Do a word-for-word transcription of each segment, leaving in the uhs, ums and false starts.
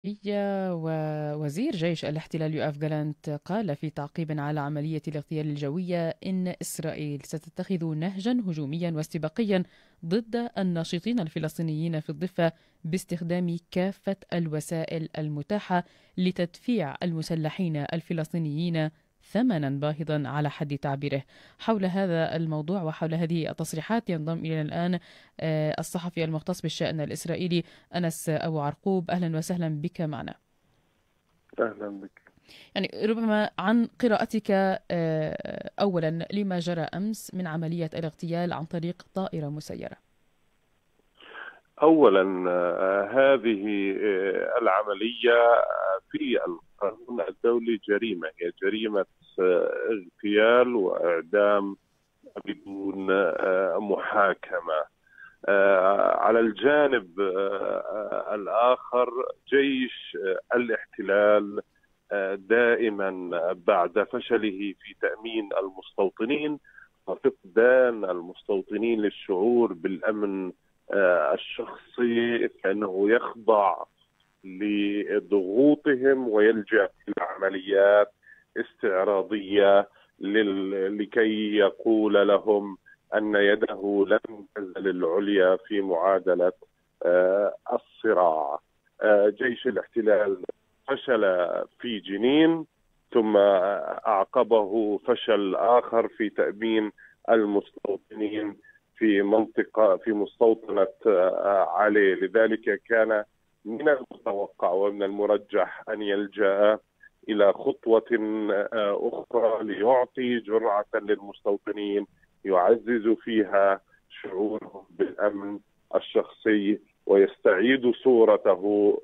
هي ووزير جيش الاحتلال يؤاف جالانت قال في تعقيب على عملية الاغتيال الجوية إن إسرائيل ستتخذ نهجا هجوميا واستباقيا ضد الناشطين الفلسطينيين في الضفة باستخدام كافة الوسائل المتاحة لتدفيع المسلحين الفلسطينيين ثمنا باهظا على حد تعبيره. حول هذا الموضوع وحول هذه التصريحات ينضم إلينا الآن آه، الصحفي المختص بالشأن الإسرائيلي أنس أبو عرقوب. أهلا وسهلا بك معنا. أهلا بك. يعني ربما عن قراءتك آه، أولا لما جرى أمس من عملية الاغتيال عن طريق طائرة مسيرة. أولا آه، هذه آه، العملية في القانون الدولي جريمة، هي جريمة آه، اغتيال وإعدام بدون آه، محاكمة. آه، على الجانب آه، الآخر جيش آه، الاحتلال آه، دائما بعد فشله في تأمين المستوطنين وفقدان المستوطنين للشعور بالأمن آه، الشخصي، فإنه يخضع لضغوطهم ويلجأ إلى عمليات استعراضية لل- لكي يقول لهم أن يده لن تزل العليا في معادلة آه، الصراع. آه، جيش الاحتلال فشل في جنين، ثم أعقبه فشل آخر في تأمين المستوطنين في منطقة في مستوطنة آه، علي. لذلك كان من المتوقع ومن المرجح أن يلجأ إلى خطوة آه، أخرى ليعطي جرعة للمستوطنين يعزز فيها شعورهم بالأمن الشخصي ويستعيد صورته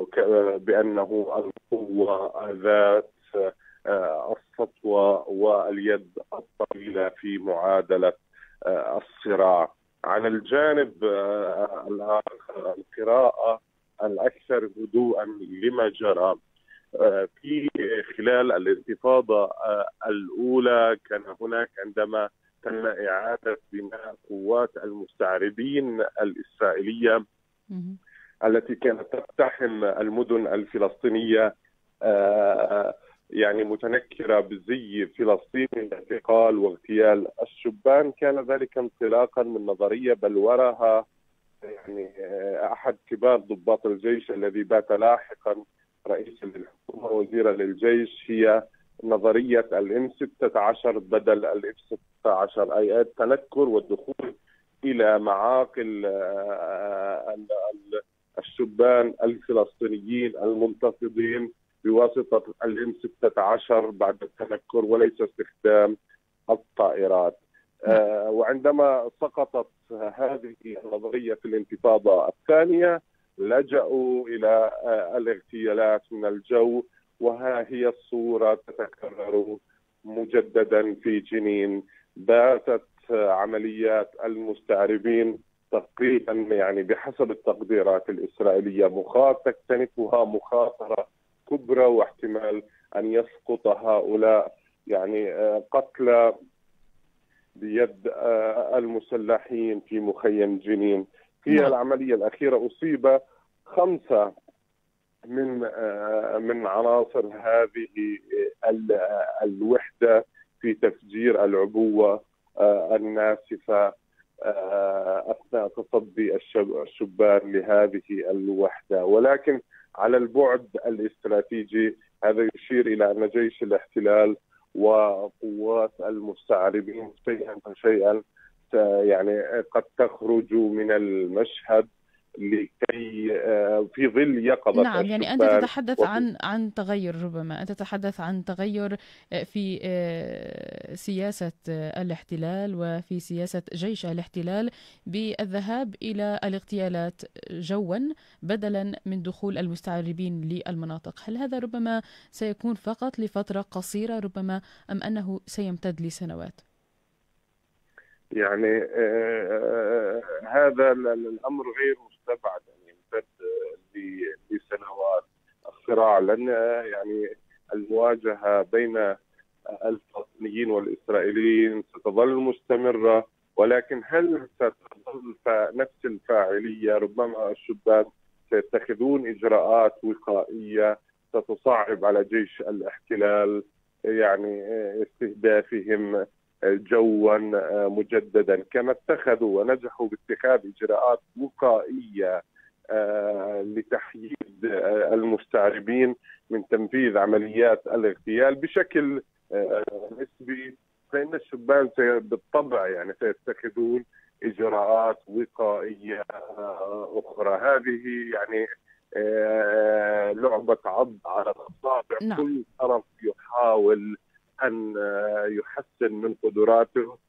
بأنه القوة ذات آه، السطوة واليد الطويلة في معادلة آه، الصراع. على الجانب آه، الآخر، القراءة الأكثر هدوءا لما جرى آه، في خلال الانتفاضة آه، الأولى، كان هناك عندما تم إعادة بناء قوات المستعربين الإسرائيلية مهم. التي كانت تقتحم المدن الفلسطينية آه، يعني متنكرة بزي فلسطيني الاعتقال واغتيال الشبان، كان ذلك انطلاقا من نظرية بلورها يعني آه، أحد كبار ضباط الجيش الذي بات لاحقا رئيسا للحكومة وزيرا للجيش، هي نظرية الإم ستة عشر بدل الإف ستة عشر، أي التنكر والدخول إلى معاقل آه، ال- ال- الشبان الفلسطينيين المنتفضين بواسطة الإم ستة عشر بعد التنكر وليس استخدام الطائرات. نعم. آه، وعندما سقطت هذه النظرية في الانتفاضة الثانية لجأوا إلى آه، الاغتيالات من الجو، وها هي الصورة تتكرر مجددا في جنين. باتت آه، عمليات المستعربين تقريبا يعني بحسب التقديرات الإسرائيلية مخاطرة تكتنفها مخاطرة كبرى، واحتمال أن يسقط هؤلاء يعني آه، قتلى بيد آه، المسلحين في مخيم جنين. في نعم. العملية الأخيرة أصيب خمسة من آه، من عناصر هذه ال- آه، الوحدة في تفجير العبوة آه، الناسفة آه، أثناء تصدي الشب- الشبان لهذه الوحدة. ولكن على البعد الاستراتيجي هذا يشير إلى أن جيش الاحتلال وقوات المستعربين شيئا فشيئا ت- يعني قد تخرج من المشهد لكي آه، في ظل يقظة نعم، يعني أنت الشبان تتحدث وفي عن عن تغير، ربما أنت تتحدث عن تغير آه، في آه، سياسة آه، الاحتلال وفي سياسة جيش الاحتلال بالذهاب إلى الاغتيالات جوا بدلا من دخول المستعربين للمناطق. هل هذا ربما سيكون فقط لفترة قصيرة ربما، أم أنه سيمتد لسنوات؟ يعني آه، آه، هذا ال- ال- الأمر غير مستبعد أن يمتد آه، ل- لسنوات. الصراع لن آه، يعني المواجهة بين الفلسطينيين والإسرائيليين ستظل مستمرة، ولكن هل ستظل ف- نفس الفاعلية؟ ربما الشبان سيتخذون إجراءات وقائية ستصعب على جيش الاحتلال يعني استهدافهم جوا مجددا، كما اتخذوا ونجحوا باتخاذ إجراءات وقائية لتحييد المستعربين من تنفيذ عمليات الاغتيال بشكل نسبي. فإن الشبان بالطبع يعني سيتخذون إجراءات وقائية أخرى. هذه يعني لعبة عض على الأصابع. نعم. كل طرف يحاول أن يحسن من قدراته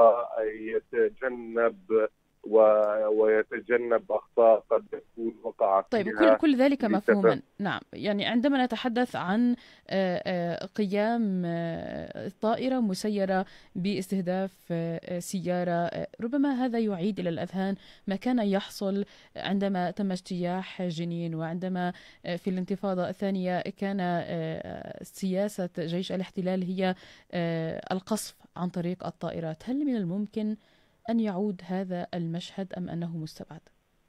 ويتجنب ويتجنب أخطاء قد يكون وقع فيها. طيب، كل كل ذلك مفهوما. نعم، يعني عندما نتحدث عن قيام طائرة مسيرة باستهداف سيارة، ربما هذا يعيد إلى الأذهان ما كان يحصل عندما تم اجتياح جنين، وعندما في الانتفاضة الثانية كان سياسة جيش الاحتلال هي القصف عن طريق الطائرات. هل من الممكن أن يعود هذا المشهد أم أنه مستبعد؟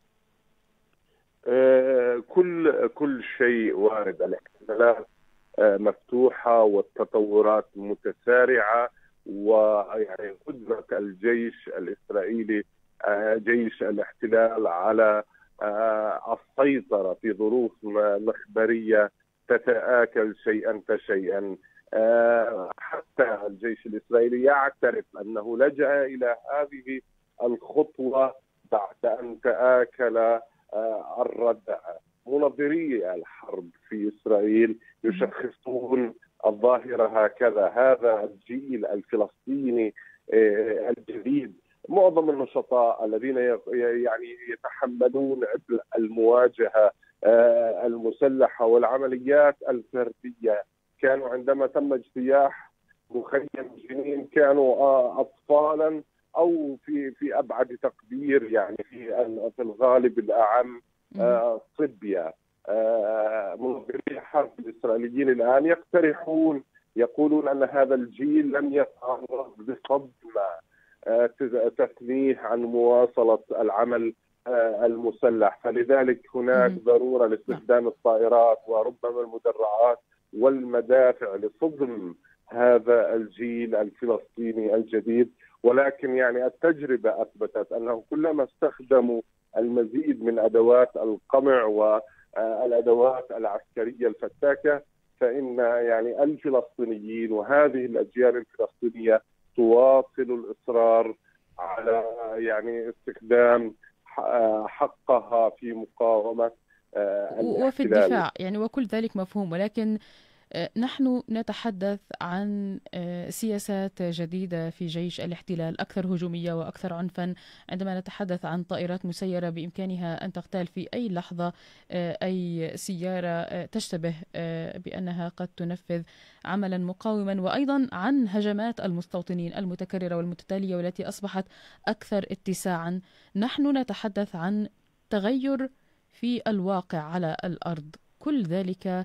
كل كل شيء وارد. الاحتمالات مفتوحة والتطورات متسارعة، ويعني قدرة الجيش الإسرائيلي جيش الاحتلال على السيطرة في ظروف مخبرية تتآكل شيئا فشيئا. حتى الجيش الإسرائيلي يعترف أنه لجأ إلى هذه الخطوة بعد أن تآكل الردع. منظري الحرب في إسرائيل يشخصون الظاهرة هكذا. هذا الجيل الفلسطيني الجديد، معظم النشطاء الذين يعني يتحملون عبء المواجهة المسلحة والعمليات الفردية، كانوا عندما تم اجتياح مخيم جنين كانوا أطفالا أو في في أبعد تقدير يعني في في الغالب الأعم صبية. منظري الحرب الإسرائيليين الآن يقترحون يقولون أن هذا الجيل لم يتعرض لصدمة تثنيه عن مواصلة العمل المسلح، فلذلك هناك ضرورة لاستخدام الطائرات وربما المدرعات والمدافع لصدم هذا الجيل الفلسطيني الجديد. ولكن يعني التجربة أثبتت أنه كلما استخدموا المزيد من أدوات القمع والأدوات العسكرية الفتاكة فإن يعني الفلسطينيين وهذه الأجيال الفلسطينية تواصل الإصرار على يعني استخدام حقها في مقاومة وفي الدفاع يعني، وكل ذلك مفهوم. ولكن نحن نتحدث عن سياسات جديدة في جيش الاحتلال أكثر هجومية وأكثر عنفا. عندما نتحدث عن طائرات مسيرة بإمكانها أن تغتال في أي لحظة أي سيارة تشتبه بأنها قد تنفذ عملا مقاوما، وأيضا عن هجمات المستوطنين المتكررة والمتتالية والتي أصبحت أكثر اتساعا. نحن نتحدث عن تغير في الواقع على الأرض. كل ذلك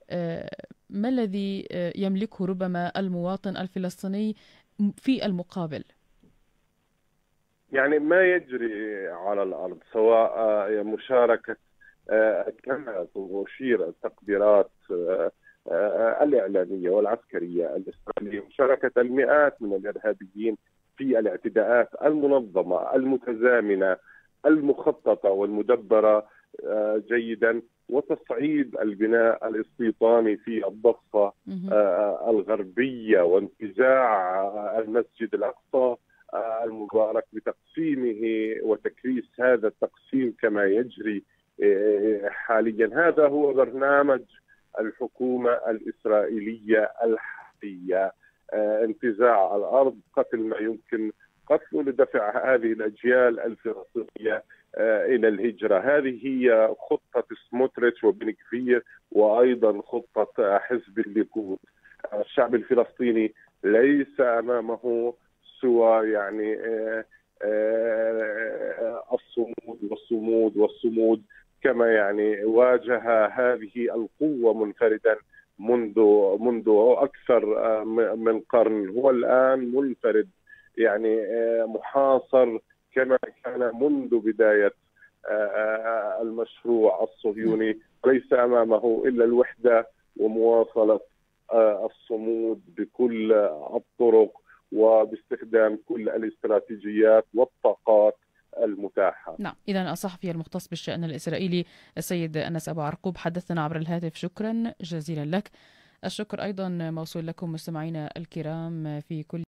ما الذي يملكه ربما المواطن الفلسطيني في المقابل؟ يعني ما يجري على الأرض سواء مشاركة كما تشير التقديرات الإعلامية والعسكرية الإسرائيلية، مشاركة المئات من الإرهابيين في الاعتداءات المنظمة المتزامنة المخططة والمدبرة جيدا، وتصعيد البناء الاستيطاني في الضفة الغربية وانتزاع المسجد الأقصى المبارك بتقسيمه وتكريس هذا التقسيم كما يجري حاليا. هذا هو برنامج الحكومة الإسرائيلية الحالية: انتزاع الأرض، قتل ما يمكن قتله لدفع هذه الأجيال الفلسطينية إلى الهجرة. هذه هي خطة سموتريتش وبن غفير وأيضا خطة حزب الليكود. الشعب الفلسطيني ليس أمامه سوى يعني الصمود والصمود والصمود، كما يعني واجه هذه القوة منفردا منذ منذ أكثر من قرن. هو الآن منفرد يعني محاصر كما كان منذ بداية المشروع الصهيوني، وليس أمامه إلا الوحدة ومواصلة الصمود بكل الطرق وباستخدام كل الاستراتيجيات والطاقات المتاحة. نعم، إذا الصحفي المختص بالشأن الإسرائيلي السيد أنس أبو عرقوب حدثنا عبر الهاتف، شكرا جزيلا لك. الشكر أيضا موصول لكم مستمعينا الكرام في كل